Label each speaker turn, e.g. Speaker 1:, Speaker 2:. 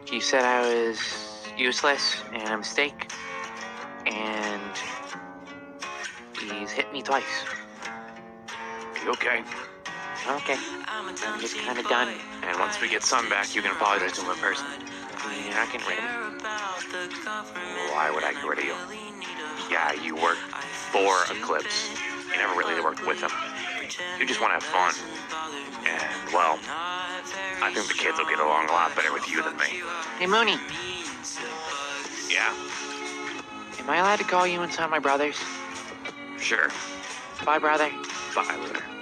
Speaker 1: You said I was useless and a mistake, and he's hit me twice.
Speaker 2: You okay?
Speaker 1: Okay. I'm just kind of done.
Speaker 2: And once we get Sun back, you can apologize to him in person.
Speaker 1: You're not getting rid of me.
Speaker 2: Why would I get rid of you? Yeah, you worked for Eclipse. You never really worked with him. You just want to have fun. And, well, I think the kids will get along a lot better with you than me.
Speaker 1: Hey, Mooney.
Speaker 2: Yeah?
Speaker 1: Am I allowed to call you and Son my brothers?
Speaker 2: Sure.
Speaker 1: Bye, brother.
Speaker 2: Bye, Lunar.